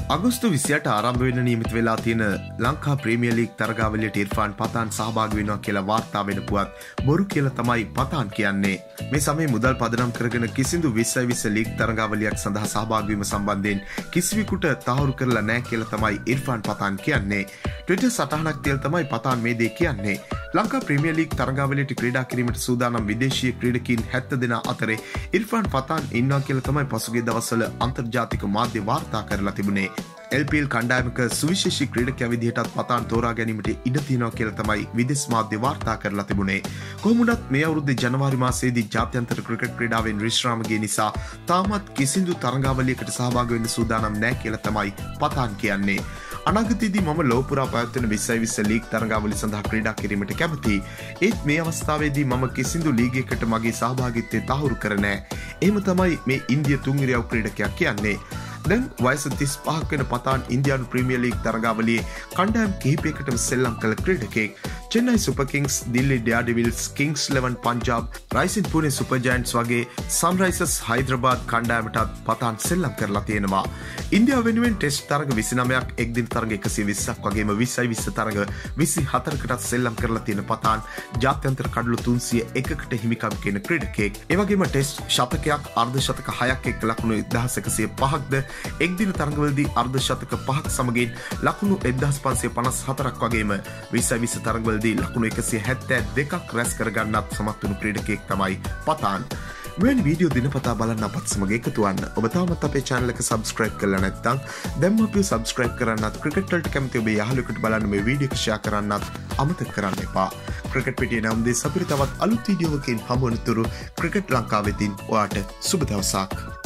අගෝස්තු 28 ආරම්භ වෙන නියමිත වෙලා තියෙන ලංකා ප්‍රීමියර් ලීග් තරගාවලියට ඉර්ෆාන් පතාන් සහභාගී වෙනවා කියලා වාර්තා වෙන පුවත් බොරු කියලා තමයි පතාන් කියන්නේ. මේ සමයේ මුදල් පදනම් කරගෙන කිසිදු 20 ලීග් තරගාවලියක් සඳහා සහභාගී වීම සම්බන්ධයෙන් කිසිවෙකුට තහවුරු කරලා නැහැ කියලා තමයි ඉර්ෆාන් පතාන් කියන්නේ. ට්විටර් සටහනක් තියලා තමයි පතාන් මේ දේ කියන්නේ. ලංකා ප්‍රීමියර් ලීග් තරගාවලියට ක්‍රීඩා කිරීමට සූදානම් විදේශීය ක්‍රීඩකීන් 70 දෙනා අතරේ ඉර්ෆාන් පතාන් ඉන්නවා කියලා තමයි පසුගිය දවස්වල අන්තර්ජාතික මාධ්‍ය වාර්තා කරලා තිබුණේ. LPL කණ්ඩායමක සුවිශේෂී ක්‍රීඩකයා විදිහටත් පතාන් තෝරා ගැනීමට ඉඩ තියෙනවා කියලා තමයි විදේශ මාධ්‍ය වාර්තා කරලා තිබුණේ. කොහොම වුණත් මේ අවුරුද්දේ ජනවාරි මාසයේදී ජාත්‍යන්තර ක්‍රිකට් ක්‍රීඩාවෙන් විශ්‍රාම ගිය නිසා තාමත් කිසිදු තරගාවලියකට සහභාගී වෙන්න සූදානම් නැහැ කියලා තමයි පතාන් කියන්නේ. අනාගතයේදී මම ලෝක පුරා පැවැත්වෙන 20 ලීග් තරගාවලි සඳහා ක්‍රීඩා කිරීමට කැමතියි. ඒත් මේ අවස්ථාවේදී මම කිසිදු ලීගයකට මගේ සහභාගීත්වය තහවුරු කර නැහැ. එහෙම තමයි මේ ඉන්දිය තුන්වෙනි ක්‍රීඩකයා කියන්නේ. දැන් වයස 35ක් වෙන පතාන් ඉන්දියානු ප්‍රීමියර් ලීග් තරගාවලියේ කණ්ඩායම් කිහිපයකටම සෙල්ලම් කළ ක්‍රීඩකයෙක්. Chennai super kings, Delhi daredevils, kings 11 Punjab, rising Pune super giants වගේ සන්රයිසර්ස් හයිදරාබාද් කණ්ඩායමටත් පතාන් සෙල්ලම් කරලා තියෙනවා. ඉන්දියාව වෙනුවෙන් ටෙස්ට් තරග 29ක්, එක්දින තරග 120ක් වගේම 20 තරග 24කටත් සෙල්ලම් කරලා තියෙන පතාන් ජාත්‍යන්තර කඩලු 301කට හිමිකම් කියන ක්‍රීඩකයෙක්. ඒ වගේම ටෙස්ට් ශතකයක්, අර්ධ ශතක 6ක් එක්ක ලකුණු 1105ක්ද, එක්දින තරගවලදී අර්ධ ශතක 5ක් සමගින් ලකුණු 1554ක් වගේම 20 තරගවලදී ලකුණු 172ක් රැස් කරගන්නත් සමත් වුණු ක්‍රීඩකයෙක් තමයි පතාන්. මෙවැනි වීඩියෝ දිනපතා බලන්න අපත් සමග එකතු වන්න. ඔබ තාමත් අපේ channel එක subscribe කරලා නැත්නම් දැන්ම අපිව subscribe කරන්නත්, ක්‍රිකට් වලට කැමති ඔබේ යාළුවෙකුට බලන්න මේ වීඩියෝ එක share කරන්නත් අමතක කරන්න එපා. ක්‍රිකට් පිටියේ නම් දෙස අපිට තවත් අලුත් වීඩියෝවකින් හමු වෙනතුරු ක්‍රිකට් ලංකාවෙතින් ඔයාට සුබ දවසක්.